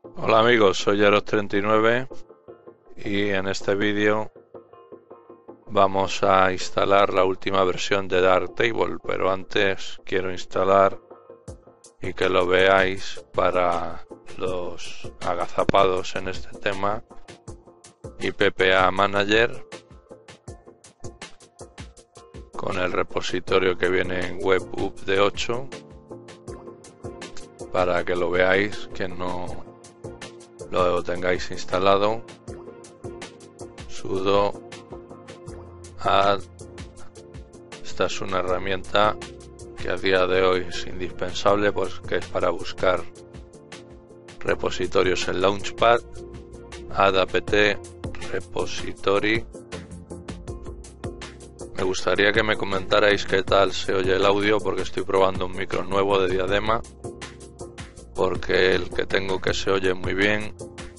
Hola amigos, soy Yaros39 y en este vídeo vamos a instalar la última versión de Darktable, pero antes quiero instalar y que lo veáis para los agazapados en este tema PPA Manager con el repositorio que viene en WebUp de 8 para que lo veáis, que no lo tengáis instalado. Sudo add. Esta es una herramienta que a día de hoy es indispensable, pues que es para buscar repositorios en Launchpad. Add apt repository. Me gustaría que me comentarais qué tal se oye el audio, porque estoy probando un micro nuevo de diadema, porque el que tengo que se oye muy bien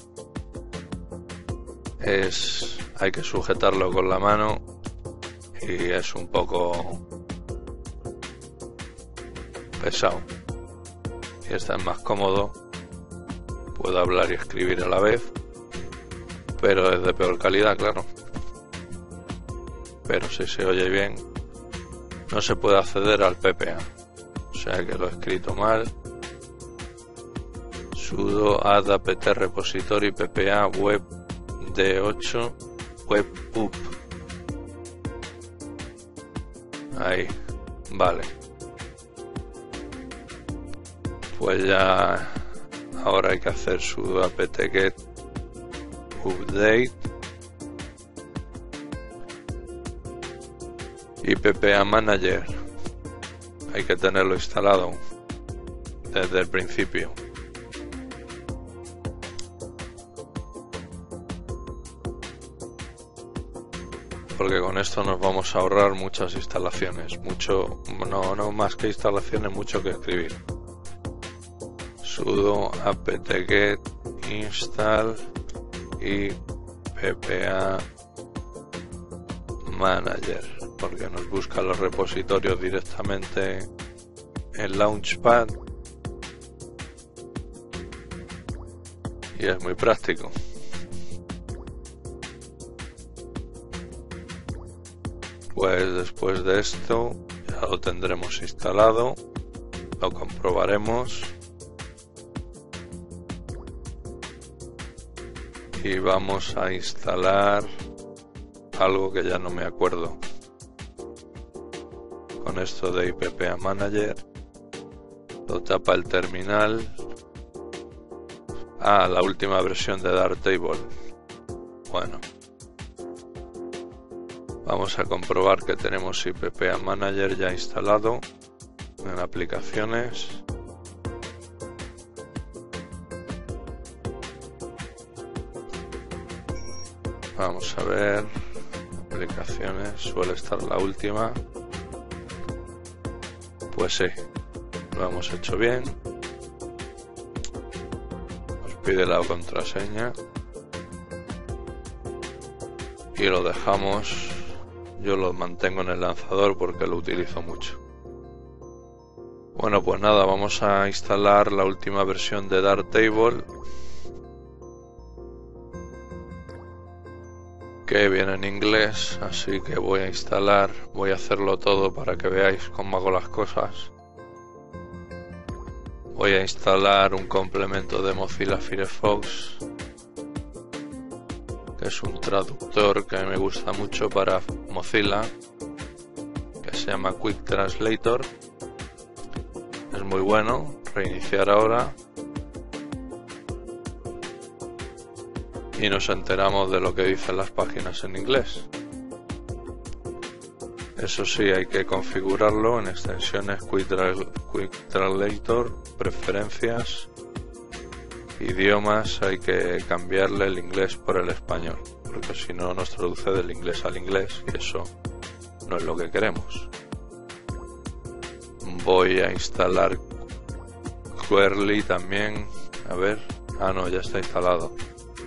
hay que sujetarlo con la mano y es un poco pesado. Y este es más cómodo, puedo hablar y escribir a la vez, pero es de peor calidad, claro. Pero si se oye bien, no se puede acceder al PPA, o sea que lo he escrito mal. Sudo add apt repository PPA web d8 WebUp. Ahí, vale. Pues ya ahora hay que hacer sudo apt get update y PPA Manager. Hay que tenerlo instalado desde el principio. Porque con esto nos vamos a ahorrar muchas instalaciones, no más que instalaciones, mucho que escribir. Sudo apt get install y PPA Manager, porque nos busca los repositorios directamente en Launchpad y es muy práctico. Pues después de esto ya lo tendremos instalado, lo comprobaremos y vamos a instalar algo que ya no me acuerdo. Con esto de PPA Manager lo tapa el terminal. La última versión de Darktable. Bueno, vamos a comprobar que tenemos PPA Manager ya instalado en aplicaciones. Vamos a ver, aplicaciones, suele estar la última. Pues sí, lo hemos hecho bien. Nos pide la contraseña y lo dejamos. Yo lo mantengo en el lanzador porque lo utilizo mucho. Bueno, pues nada, vamos a instalar la última versión de Darktable, que viene en inglés, así que voy a hacerlo todo para que veáis cómo hago las cosas. Voy a instalar un complemento de Mozilla Firefox, que es un traductor que me gusta mucho para Mozilla, que se llama Quick Translator. Es muy bueno. Reiniciar ahora y nos enteramos de lo que dicen las páginas en inglés. Eso sí, hay que configurarlo en extensiones Quick Translator, preferencias, idiomas. Hay que cambiarle el inglés por el español, porque si no nos traduce del inglés al inglés y eso no es lo que queremos. Voy a instalar Clearly también. A ver, no, ya está instalado.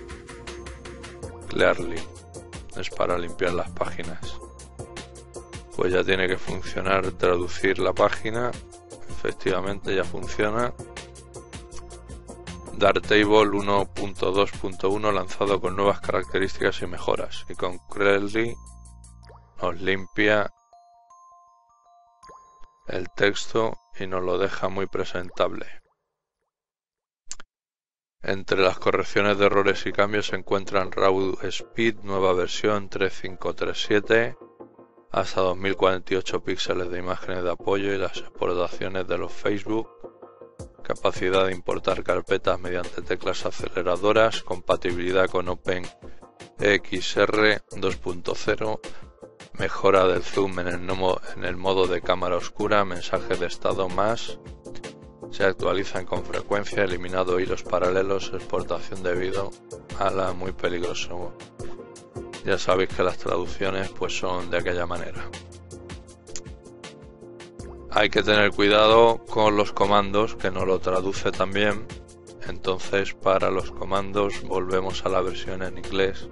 Clearly es para limpiar las páginas. Pues ya tiene que funcionar traducir la página. Efectivamente ya funciona. Darktable 1.2.1 lanzado con nuevas características y mejoras, y concretely nos limpia el texto y nos lo deja muy presentable. Entre las correcciones de errores y cambios se encuentran Raw Speed, nueva versión 3.5.3.7, hasta 2048 píxeles de imágenes de apoyo y las exportaciones de los Facebook, capacidad de importar carpetas mediante teclas aceleradoras, compatibilidad con OpenXR 2.0, mejora del zoom en el modo de cámara oscura, mensajes de estado más, se actualizan con frecuencia, eliminado hilos paralelos, exportación debido a la muy peligroso. Ya sabéis que las traducciones pues son de aquella manera. Hay que tener cuidado con los comandos, que no lo traduce también. Entonces, para los comandos volvemos a la versión en inglés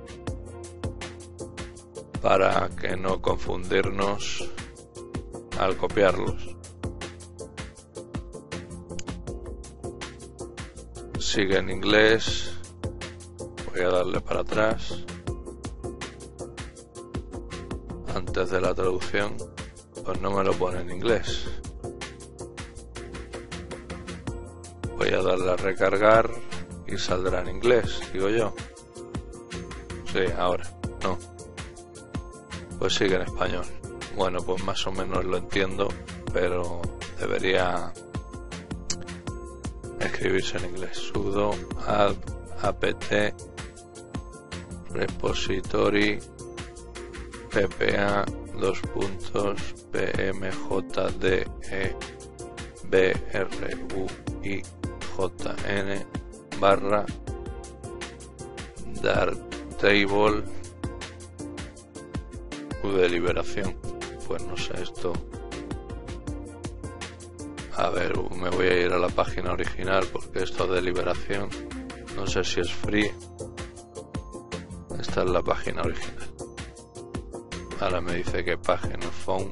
para que no confundirnos al copiarlos. Sigue en inglés. Voy a darle para atrás antes de la traducción, pues no me lo pone en inglés. Voy a darle a recargar y saldrá en inglés, digo yo. Sí, ahora, no. Pues sigue en español. Bueno, pues más o menos lo entiendo, pero debería escribirse en inglés. Sudo apt repository ppa pmjdebruijn barra darktable de liberación. Pues no sé esto. A ver, me voy a ir a la página original porque esto de liberación no sé si es free. Esta es la página original. Ahora me dice que página phone.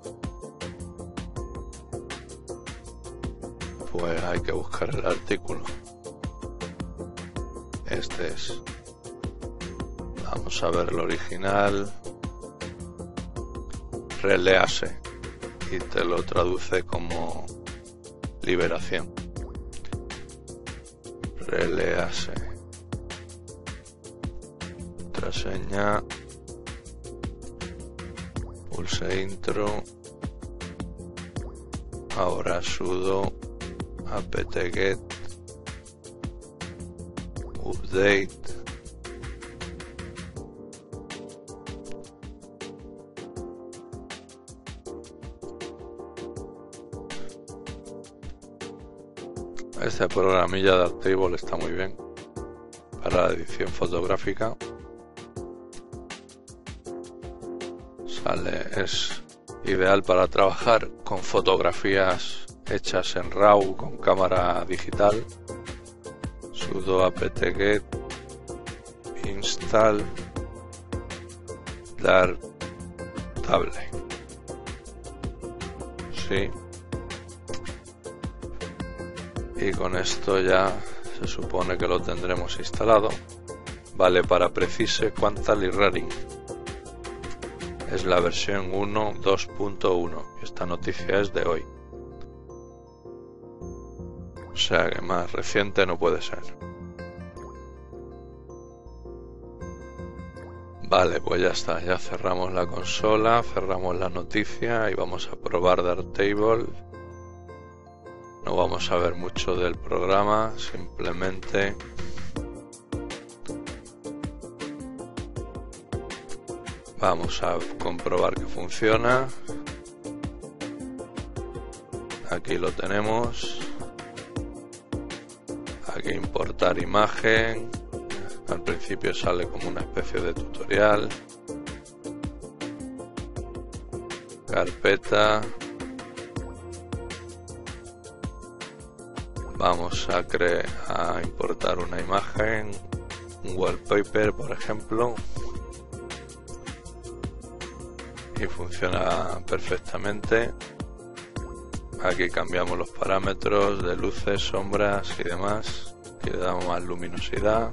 Pues hay que buscar el artículo. Este es. Vamos a ver el original. Release. Y te lo traduce como liberación. Release. Contraseña. Pulse intro. Ahora sudo apt-get update. Este programilla de Darktable está muy bien para la edición fotográfica. Es ideal para trabajar con fotografías hechas en RAW con cámara digital. Sudo apt-get install Darktable. Sí. Y con esto ya se supone que lo tendremos instalado. Vale para Precise Quantal y Raring. Es la versión 1.2.1. Esta noticia es de hoy. O sea que más reciente no puede ser. Vale, pues ya está. Ya cerramos la consola, cerramos la noticia y vamos a probar Darktable. No vamos a ver mucho del programa, simplemente vamos a comprobar que funciona. Aquí lo tenemos. Aquí importar imagen. Al principio sale como una especie de tutorial. Carpeta. Vamos a importar una imagen, un wallpaper por ejemplo, y funciona perfectamente. Aquí cambiamos los parámetros de luces, sombras y demás, Aquí le damos más luminosidad.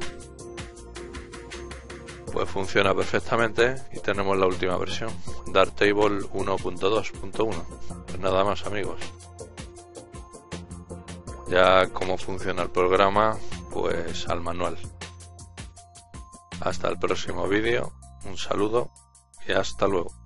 Pues funciona perfectamente y tenemos la última versión, Darktable 1.2.1. Pues nada más, amigos. Ya cómo funciona el programa, pues al manual. Hasta el próximo vídeo, un saludo y hasta luego.